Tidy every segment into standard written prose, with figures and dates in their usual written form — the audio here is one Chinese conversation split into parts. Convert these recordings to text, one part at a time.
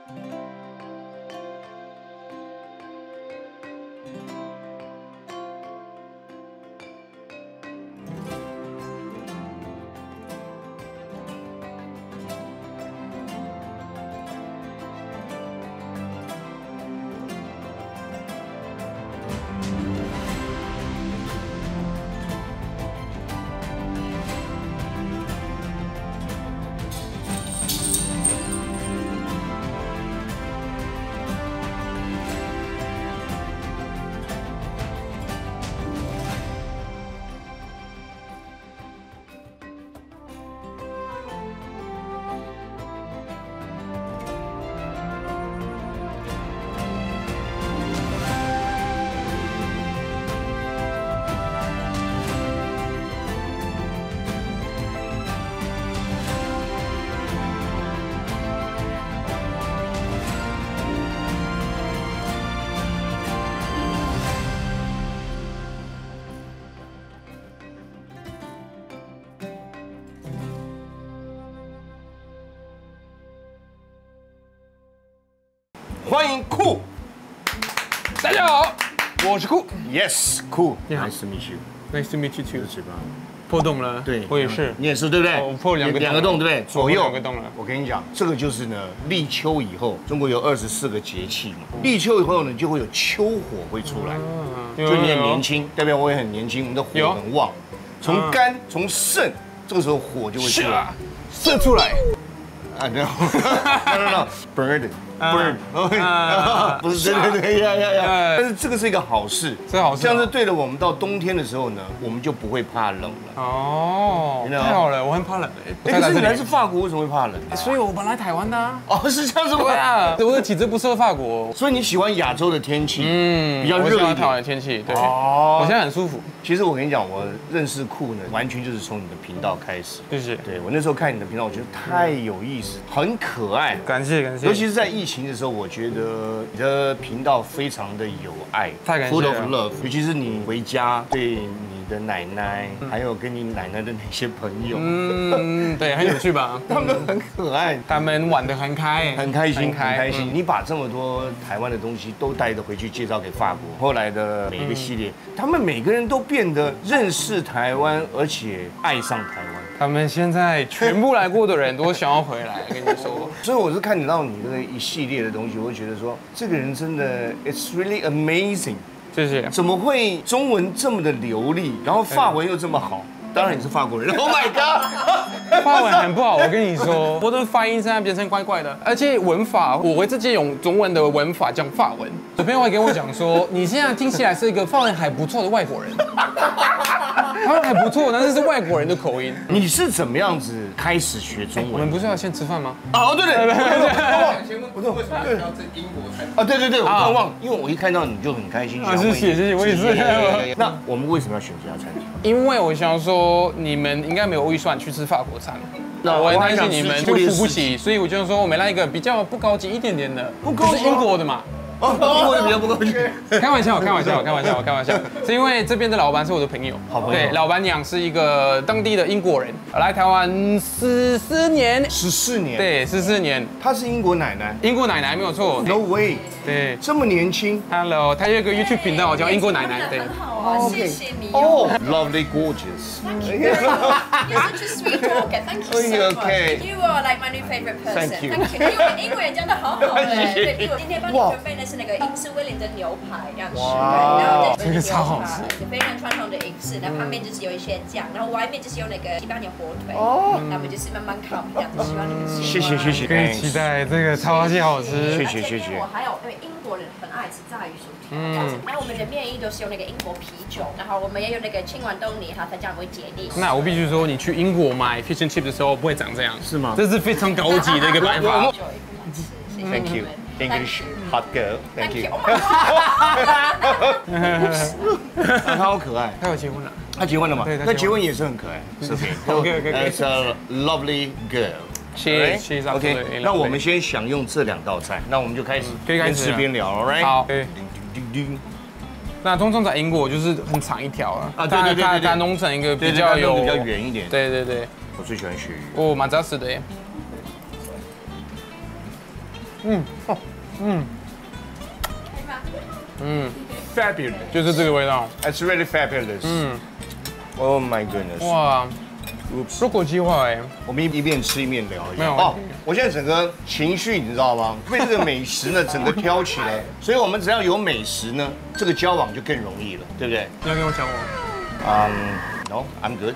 欢迎酷， 大家好，我是酷。 Yes， 酷 ，Nice to meet you。 Nice to meet you too。 嘴巴破洞了， 对， 我也是， 你也是对不对？ 我破两个洞，对不对？左右两个洞了。 我跟你讲，这个就是呢，立秋以后，中国有24个节气嘛。立秋以后呢，就会有秋火会出来，就你很年轻，代表我也很年轻，我们的火很旺，从肝从肾，这个时候火就会出来， 射出来。 啊 ，no，bird，不是对，呀，但是这个是一个好事， 这好事， 这样是对了。我们到冬天的时候呢，我们就不会怕冷了。 哦，太好了，我很怕冷哎。可是你来自法国，为什么会怕冷？ 所以我本来台湾的。 哦，是这样子吗？ 对啊，我的体质不适合法国， 所以你喜欢亚洲的天气，比较我热一点。 喜欢台湾的天气，对。哦，我现在很舒服。 其实我跟你讲，我认识酷呢，完全就是从你的频道开始。 谢谢。 对我那时候看你的频道，我觉得太有意思，很可爱。 感谢。 尤其是在疫情的时候，我觉得你的频道非常的有爱， 太感谢了。 Full of love， 尤其是你回家对你的奶奶，还有跟你奶奶的那些朋友， 对，很有趣吧？ 他们很可爱， 他们玩得很开， 很开心，很开心。你把这么多台湾的东西都带着回去介绍给法国，后来的每一个系列，他们每个人都变得认识台湾，而且爱上台湾。 他们现在全部来过的人都想要回来，跟你说。 所以我是看到你这个一系列的东西，我会觉得说，这个人真的 ，it's really amazing。 谢谢。 怎么会中文这么的流利，然后法文又这么好？当然你是法国人。Oh my god！ 法文很不好，我跟你说，我的发音现在变成怪怪的，而且文法我会直接用中文的文法讲法文。有朋友会跟我讲说，你现在听起来是一个法文还不错的外国人。他们还不错，但是是外国人的口音。 你是怎么样子开始学中文？ 我们不是要先吃饭吗？ 哦，对， 我为什么要在英国才？ 啊，对，我刚忘，因为我一看到你就很开心。 谢谢，我也是。 那我们为什么要选这家餐厅？ 因为我想说，你们应该没有预算去吃法国餐。我很担心你们就付不起，所以我就说我们来一个比较不高级一点点的，就是英国的嘛。 哦，英国的比较不高级。 开玩笑，是因为这边的老板是我的朋友， 好朋友。 对，老板娘是一个当地的英国人，来台湾14年。 14年。 对，14年。 她是英国奶奶。 英国奶奶没有错。 No way。 对， 这么年轻。 Hello， 她有一个 YouTube 频道叫英国奶奶。对。 哦，谢谢你哦 ，Lovely gorgeous。 Thank you. You're such a sweet talker. Thank you so much. You are like my new favorite person. Thank you. 因为英文也讲得好好哎。对，因为我今天帮你准备的是那个英式威廉的牛排，这样吃。哇， 这个超好吃， 非常传统的英式。然后旁边就是有一些酱，然后外面就是有那个西班牙火腿。哦。那我们就是慢慢烤这样子，希望你们喜欢。 谢谢。 可以期待这个超级好吃。 谢谢。 我还有，因为英国人很爱吃炸鱼薯条。然后我们的面衣都是用那个英国啤酒，然后我们也有那个青豌豆泥，它这样会解腻。 那我必须说，你去英国买 fish and chips 的时候不会长这样， 是吗？ 这是非常高级的一个办法。 Thank you, English hot girl. Thank you. 他好可爱， 他有结婚了。 他结婚了嘛？ 对， 他结婚也是很可爱。视频。 OK. It's a lovely girl. She's OK. 那我们先享用这2道菜，那我们就开始边吃边聊 ，Alright？ 好。那通常在英国就是很长一条啊， 对， 它弄成一个比较圆一点。 对。 我最喜欢鳕鱼。 哦，蛮扎实的耶。 ，fabulous， 就是这个味道。 It's really fabulous。Oh my goodness。 哇， Oops。 如果计划我们一边吃一边聊一下。 没有哦，我现在整个情绪你知道吗？被这个美食呢整个挑起来，所以我们只要有美食呢，这个交往就更容易了，对不对？ 你要跟我讲我， No, I'm good.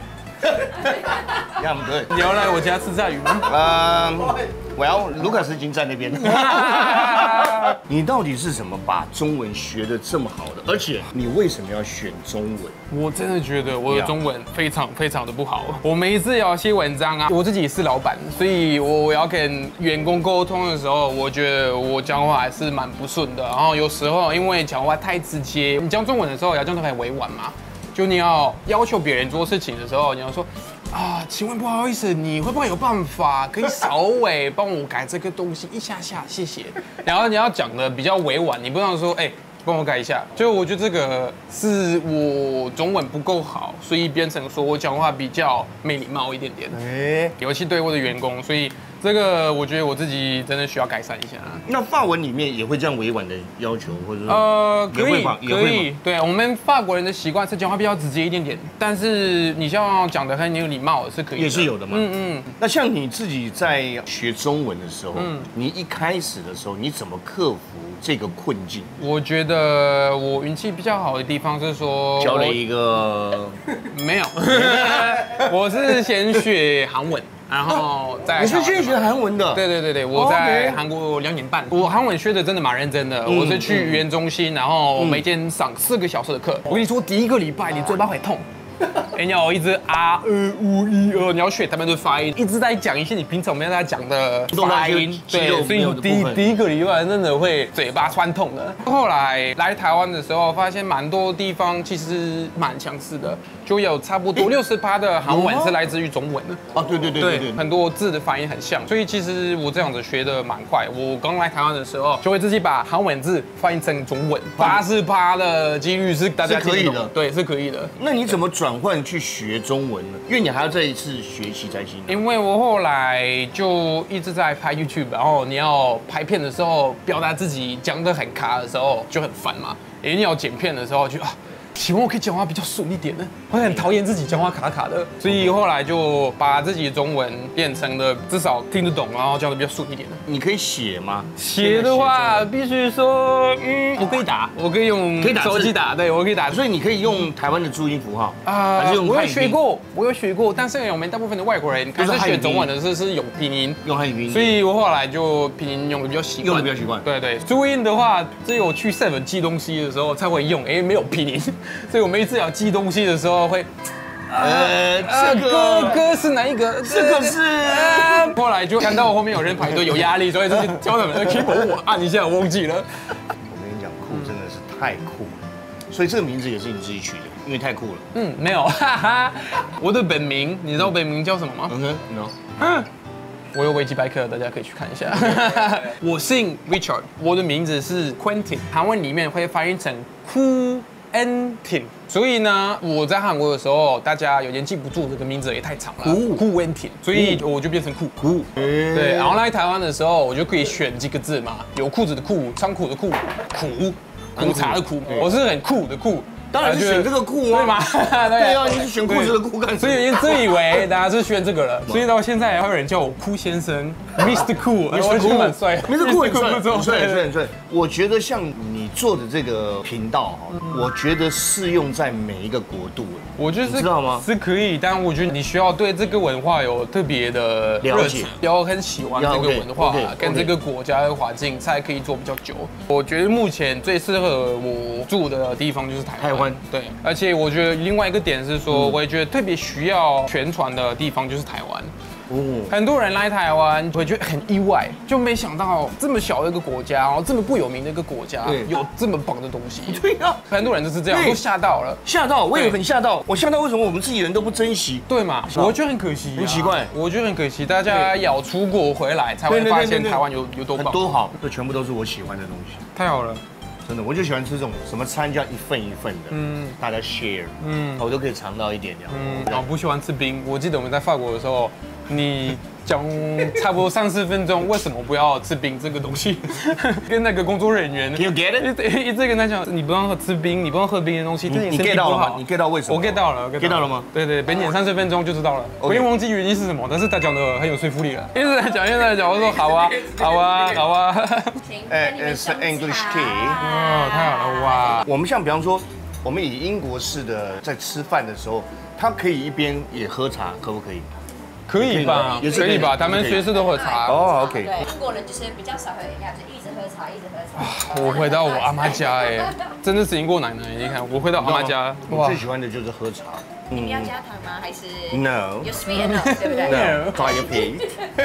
Yeah, I'm good. 你要来我家吃炸鱼吗？ Well， 卢卡斯已经在那边了。你到底是怎么把中文学得这么好的？而且你为什么要选中文？ 我真的觉得我的中文非常的不好。我每一次要写文章啊，我自己是老板，所以我要跟员工沟通的时候，我觉得我讲话还是蛮不顺的。然后有时候因为讲话太直接，你讲中文的时候要讲得很委婉嘛。就你要求别人做事情的时候，你要说啊，请问不好意思，你会不会有办法可以稍微帮我改这个东西一下下，谢谢。然后你要讲的比较委婉，你不能说帮我改一下。就我觉得这个是我中文不够好，所以变成说我讲话比较没礼貌一点点。尤其对我的员工，所以这个我觉得我自己真的需要改善一下。 那法文里面也会这样委婉的要求，或者说可以，对我们法国人的习惯是讲话比较直接一点点，但是你要讲得很有礼貌是可以的， 也是有的嘛。那像你自己在学中文的时候，你一开始的时候你怎么克服这个困境？ 我觉得我运气比较好的地方是说， 交了一个没有，我是先学韩文。然后在你是先学韩文的？ 对，我在韩国2年半，我韩文学的真的蛮认真的。我是去语言中心，然后每天上4个小时的课。我跟你说，第1个礼拜你嘴巴会痛。你要一直你要学他们的发音，一直在讲一些你平常没有在讲的发音，对，所以第1个礼拜真的会嘴巴酸痛的。后来来台湾的时候，发现蛮多地方其实蛮相似的，就有差不多60%的韩文是来自于中文的。 哦，对， 很多字的发音很像，所以其实我这样子学的蛮快。我刚来台湾的时候，就会自己把韩文字翻译成中文，80%的几率是大家可以的， 对，是可以的。 那你怎么转换去学中文呢？因为你还要再一次学习才行。 因为我后来就一直在拍 YouTube， 然后你要拍片的时候，表达自己讲得很卡的时候就很烦嘛。因为你要剪片的时候就希望我可以讲话比较顺一点呢，我很讨厌自己讲话卡卡的，所以后来就把自己的中文变成了至少听得懂，然后讲得比较顺一点的。 你可以写吗？ 写的话必须说，我可以打，我可以用手机打，对，我可以打。 所以你可以用台湾的注音符号啊， 还是用我有学过，但是我们大部分的外国人开始学中文的是用拼音， 用汉语拼音， 所以我后来就拼音用的比较习惯， 用的比较习惯。 对，注音的话，只有去 7 寄东西的时候才会用，没有拼音。所以我每一次要寄东西的时候会， 这个哥是哪一个？ 这个是。 后来就看到我后面有人排队有压力，所以就教他们 keyboard 我按一下，我忘记了。 我跟你讲，酷真的是太酷了，所以这个名字也是你自己取的，因为太酷了。 没有，哈哈。我的本名，你知道我本名叫什么吗 ？No。 我有维基百科，大家可以去看一下。我姓 Richard， 我的名字是 Quentin， 韩文里面会翻译成Quentin，所以呢，我在韩国的时候，大家有点记不住这个名字也太长了，Quentin， 所以我就变成酷。对，然后来台湾的时候，我就可以选几个字嘛，有裤子的裤，仓库的库，苦茶的苦，我是很酷的酷。 当然是选这个酷啊， 对吗？ 对啊，你是选裤子的裤干什么？ 所以自以为大家是选这个了，所以到现在还有人叫我酷先生 ，Mr. Cool， 我觉得蛮帅 ，Mr. Cool 很帅。我觉得像你做的这个频道哈，我觉得适用在每一个国度。 我觉得知道吗？ 是可以，但我觉得你需要对这个文化有特别的了解， 要很喜欢这个文化跟这个国家的环境，才可以做比较久。我觉得目前最适合我住的地方就是台湾。对，而且我觉得另外一个点是说，我也觉得特别需要宣传的地方就是台湾。很多人来台湾会觉得很意外，就没想到这么小的一个国家，然后这么不有名的一个国家，有这么棒的东西。 对啊， 很多人就是这样，都吓到了。 吓到，我也很吓到。我吓到，为什么我们自己人都不珍惜？ 对嘛？我觉得很可惜， 很奇怪。 我觉得很可惜，大家要出国回来才会发现台湾有多棒， 多好。这全部都是我喜欢的东西。 太好了。 真的，我就喜欢吃这种什么餐叫一份一份的，大家 share，我都可以尝到一点这样。 我不喜欢吃冰。我记得我们在法国的时候，你讲差不多3-4分钟，为什么不要吃冰这个东西？跟那个工作人员 ，You get it？ 一直跟他讲，你不让吃冰，你不让喝冰的东西，对你 get 到了吗？你 get 到为什么？ 我 get 到了 ，get 到了吗？ 对对，等点30分钟就知道了。我也忘记原因是什么，但是他讲的很有说服力了。一直在讲，我说好啊。 It's English tea。 哦，太好了哇！ 我们像比方说，我们以英国式的在吃饭的时候，他可以一边也喝茶，可不可以？ 可以吧？ 也是可以可以吧？他们随时都喝茶。 哦，OK。 对，英国人就是比较少喝饮料，就一直喝茶，一直喝茶。 我回到我阿妈家哎，真的是英国奶奶。你看，我回到阿妈家， 我最喜欢的就是喝茶。 你们要加糖吗？还是 No， 有 sweet enough， 对不对 ？No， 大一皮。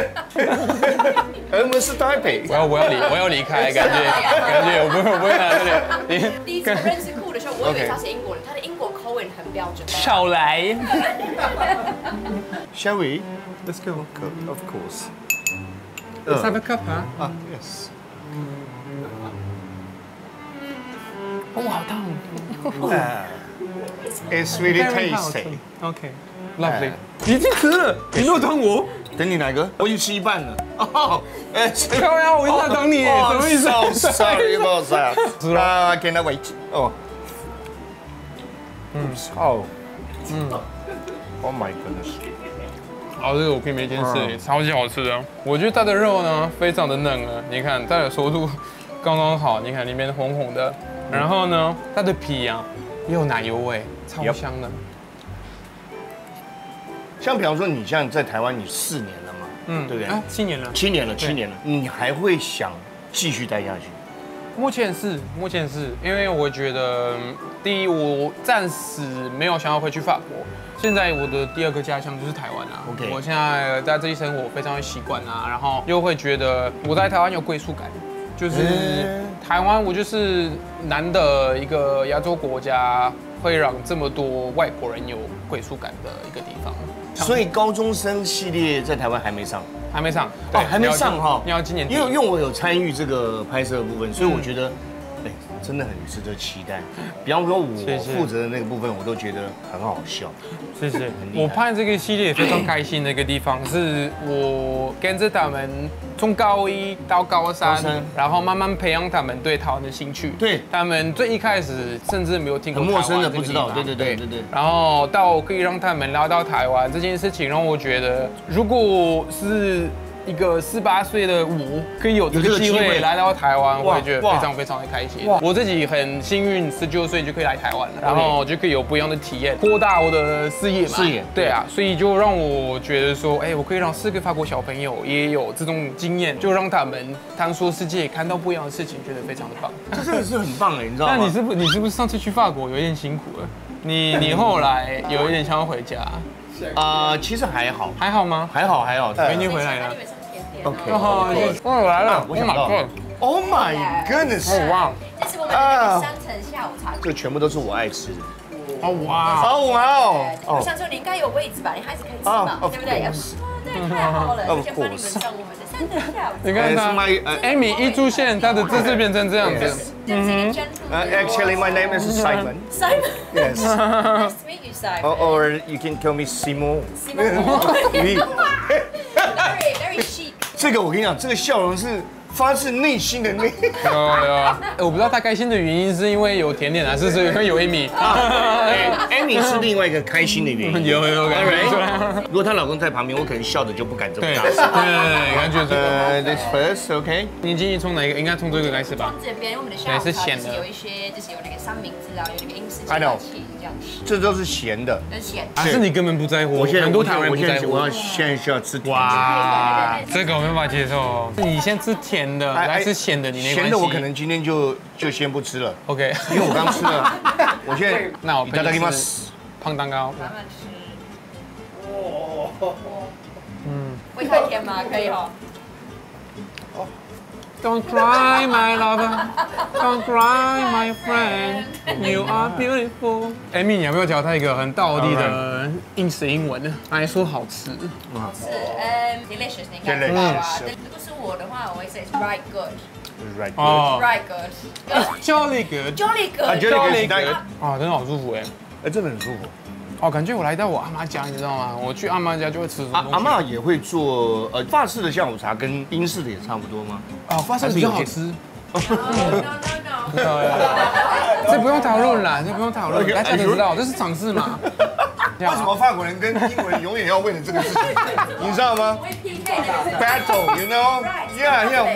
我们是大一皮。 我要离开，感觉我不会拿这里。 第一次认识酷的时候，我以为他是英国人，他的英国口吻很标准。 少来。 Shall we? Let's go. Of course. Let's have a cup, huh? Ah, yes. 哦，好烫。 It's really tasty. OK, lovely. 已经吃了，你没有等我？ 等你哪个？我已经吃一半了。哦， 漂亮，我一直在等你，什么意思 ？So sorry about that. I cannot wait. 哦。哦。Oh my goodness. 哦，这个我可以没件事，超级好吃的。我觉得它的肉呢，非常的嫩了，你看它的熟度刚刚好，你看里面红红的，然后呢，它的皮啊也有奶油味，超香的。 像比方说，你像在台湾，你4年了嘛，对不对 ？7年了 ，7年了，7年了，你还会想继续待下去？ 目前是，因为我觉得，第一，我暂时没有想要回去法国。现在我的第2个家乡就是台湾啊。 OK， 我现在在这里生活非常的习惯啊，然后又会觉得我在台湾有归属感，就是台湾我就是难得一个亚洲国家会让这么多外国人有归属感的一个地方。 所以高中生系列在台湾还没上， 还没上哦，还没上哈。 你要今年， 因为我有参与这个拍摄的部分，所以我觉得，哎，真的很值得期待。比方说，我负责的那个部分，我都觉得很好笑。 谢谢。我拍这个系列非常开心的一个地方，是我跟着他们从高1到高3，然后慢慢培养他们对台湾的兴趣。 对， 他们最一开始甚至没有听过很陌生的， 不知道。对。 然后到可以让他们来到台湾这件事情，让我觉得，如果是一个18岁的我，可以有这个机会来到台湾，我也觉得非常非常的开心。我自己很幸运，19岁就可以来台湾了，然后就可以有不一样的体验，扩大我的视野嘛。 视野， 对啊，所以就让我觉得说，哎，我可以让4个法国小朋友也有这种经验，就让他们探索世界，看到不一样的事情，觉得非常的棒。 这真的是很棒哎，你知道吗？ 那你是不是上次去法国有点辛苦了？你后来有一点想要回家？ 其实还好。 还好吗？ 还好。 美女回来了。 OK， 我来了， 我想到 ，Oh my goodness， 哇！ 这是我们的3层下午茶， 这全部都是我爱吃的。 哦哇！ 我想说你应该有位置吧，你还是可以吃嘛，对不对？对，太好了，就帮你们上我们的3层下午茶。 你看他，Amy 一出现，他的姿势变成这样子。 Actually, my name is Simon. Simon. Yes. Nice to meet you, Simon. Or you can call me Simon. Very chic. 这个我跟你讲，这个笑容是发自内心的那。 有，我不知道他开心的原因是因为有甜点还是因为有 Amy。 Amy 是另外一个开心的原因。 有感觉。 如果她老公在旁边，我可能笑的就不敢这么大声。 对，感觉是。 This first, OK？ 你建议从哪一个？应该从这个开始吧。 从这边我们的下午茶就是有一些，就是有那个三明治啊，有那个英式鸡蛋器这样子。 这都是咸的。 很咸。 还是你根本不在乎？很多台湾人不在乎。 我现在需要吃甜的。 哇，这个我没办法接受。你先吃甜的，还是咸的？你没关系。 咸的我可能今天就先不吃了。 OK， 因为我刚吃了。我现在那我いただきます。 胖蛋糕。 慢慢吃。会太甜吗？可以哦。 Don't cry, my lover. Don't cry, my friend. You are beautiful. Amy， 你要不要教他一个很道地的英式英文？来说好吃。 好吃，delicious， 你看到啊？如果是我的话，我会 say right good。Right good. Jolly good. Jolly good. Jolly good. 啊，真的好舒服哎。 真的很舒服。 哦，感觉我来到我阿妈家，你知道吗？我去阿妈家就会吃这种东西。 阿嬷也会做法式的下午茶，跟英式的也差不多吗？ 哦，法式比较好吃。 No. 这不用讨论啦，这不用讨论，大家都知道，这是尝试嘛。 为什么法国人跟英国人永远要为了这个事情？你知道吗 ？Battle, you know? Yeah, yeah.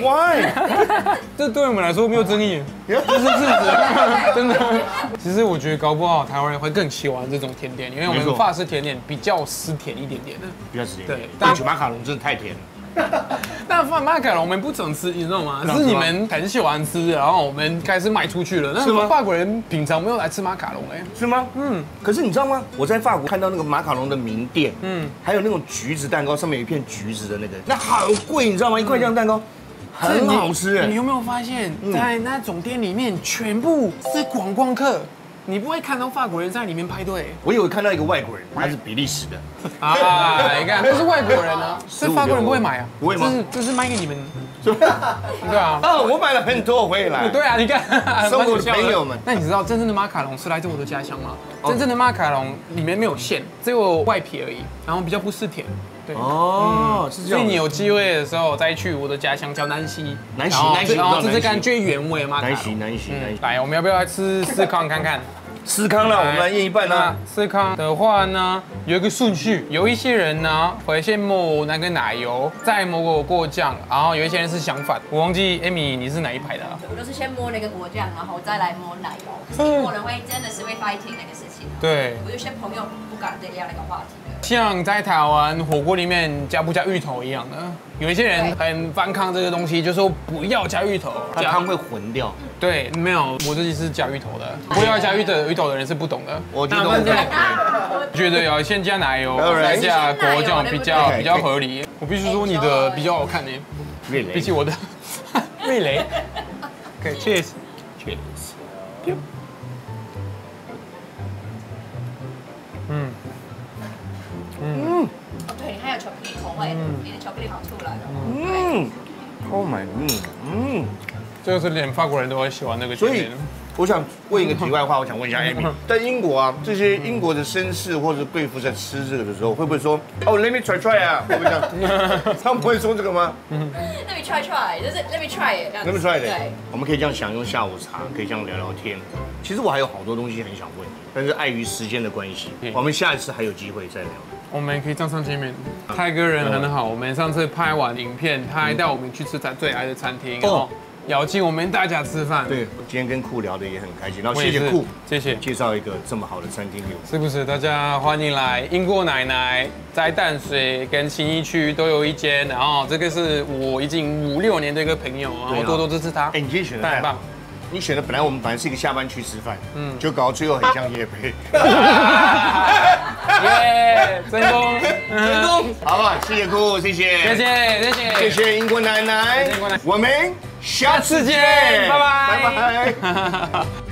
Why? 这对我们来说没有争议，这是事实，真的。其实我觉得搞不好台湾人会更喜欢这种甜点，因为我们法式甜点比较湿甜一点点的， 比较湿甜。 对， 但马卡龙真的太甜了。 但马卡龙我们不常吃，你知道吗？是你们很喜欢吃，然后我们开始卖出去了。那法国人平常没有来吃马卡龙哎， 是吗？嗯。可是你知道吗？我在法国看到那个马卡龙的名店，还有那种橘子蛋糕，上面有一片橘子的那个，那很贵，你知道吗？一块这样蛋糕。 很好吃哎！ 你有没有发现，在那种店里面全部是观光客，你不会看到法国人在里面排队。 我有看到一个外国人，他是比利时的啊，你看，这是外国人啊，这法国人不会买啊， 不会吗？ 这是卖给你们，对啊。 哦，我买了很多回来。 对啊，你看， 送给我的朋友们。 那你知道真正的马卡龙是来自我的家乡吗？真正的马卡龙里面没有馅，只有外皮而已，然后比较不是甜。 对哦，是这样。 所以你有机会的时候再去我的家乡叫南溪， 南溪， 然后这是感觉原味嘛。 南溪。 来，我们要不要来吃司康看看？ 司康啦，我们来验一半啦。 司康的话呢，有一个顺序，有一些人呢会先抹那个奶油，再抹果酱，然后有一些人是相反。我忘记 Amy 你是哪一排的？ 我都是先摸那个果酱，然后再来摸奶油。可是英国人会真的是会 fighting 那个事情。 对， 我有些朋友不敢再聊那个话题。 像在台湾火锅里面加不加芋头一样的，有一些人很反抗这个东西，就说不要加芋头， 那汤会混掉。 对，没有，我自己是加芋头的，不要加芋头的人是不懂的。 我觉得觉得要先加奶油，再加果酱比较合理。我必须说你的比较好看耶，比起我的味蕾。OK, cheers. Cheers. 对，还有巧克力口味，你的巧克力跑出来了。 Oh my god， 这个是连法国人都会喜欢那个甜点。 我想问一个题外话，我想问一下 Amy， 在英国啊，这些英国的绅士或者贵妇在吃这个的时候，会不会说哦 ，Let me try 啊？会不会这样？他们不会说这个吗 ？Let me try， 就是 Let me try it。Let me try it。对，我们可以这样享用下午茶，可以这样聊聊天。其实我还有好多东西很想问你，但是碍于时间的关系，我们下一次还有机会再聊。 我们可以站上见面。泰哥人很好，我们上次拍完影片，他还带我们去吃他最爱的餐厅哦。 邀请我们大家吃饭。对， 今天跟酷聊的也很开心，然后谢谢酷， 谢谢介绍一个这么好的餐厅给我。 是不是？大家欢迎来英国奶奶，在淡水跟信义区都有一间，然后这个是我已经5、6年的一个朋友，然后多多支持他。 哎，你今天选的太棒，你选的本来我们是一个下班去吃饭，就搞到最后很像业配。 耶，成功， 成功，好不好？谢谢酷，谢谢，谢谢英国奶奶，我们下次见， 拜拜， 拜拜。